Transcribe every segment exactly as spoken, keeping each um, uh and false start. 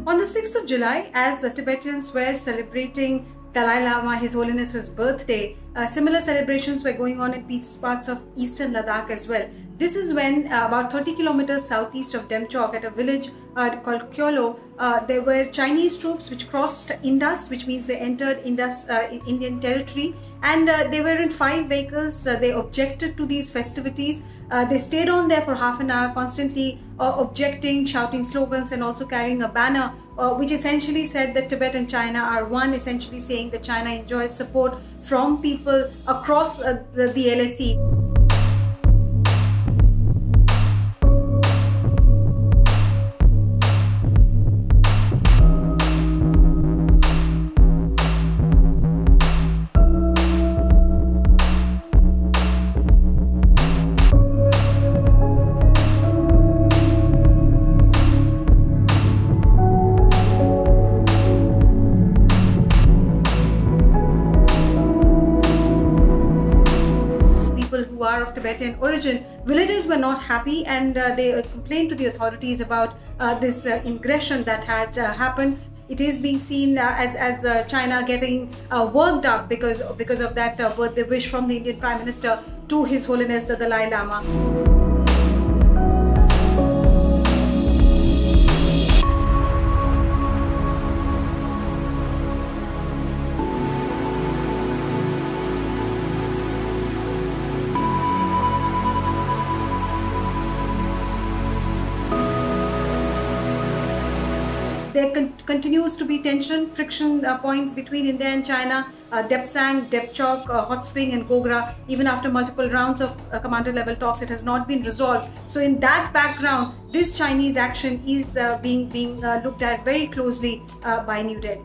On the sixth of July, as the Tibetans were celebrating Dalai Lama, His Holiness's birthday, uh, similar celebrations were going on in parts of eastern Ladakh as well. This is when uh, about thirty kilometers southeast of Demchok, at a village uh, called Kyolo, uh, there were Chinese troops which crossed Indus, which means they entered Indus, uh, Indian territory, and uh, they were in five vehicles. Uh, they objected to these festivities. Uh, they stayed on there for half an hour, constantly uh, objecting, shouting slogans, and also carrying a banner uh, which essentially said that Tibet and China are one, essentially saying that China enjoys support from people across uh, the, the L S E. Who are of Tibetan origin, villagers were not happy, and uh, they uh, complained to the authorities about uh, this uh, ingression that had uh, happened. It is being seen uh, as, as uh, China getting uh, worked up because, because of that uh, birthday wish from the Indian Prime Minister to His Holiness the Dalai Lama. There con continues to be tension, friction uh, points between India and China. Uh, Depsang, Depchok, uh, Hot Spring and Gogra, even after multiple rounds of uh, commander level talks, it has not been resolved. So in that background, this Chinese action is uh, being, being uh, looked at very closely uh, by New Delhi.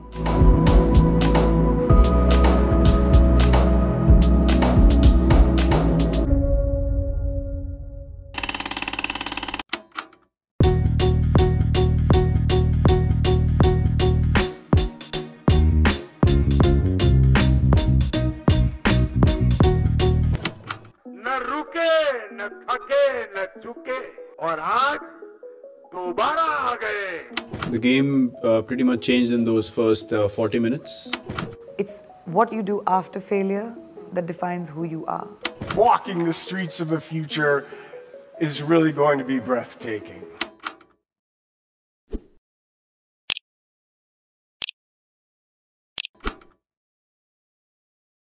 न रुके न थके न झुके और आज दोबारा आ गए. The game uh, pretty much changed in those first uh, forty minutes. It's what you do after failure that defines who you are. Walking the streets of the future is really going to be breathtaking.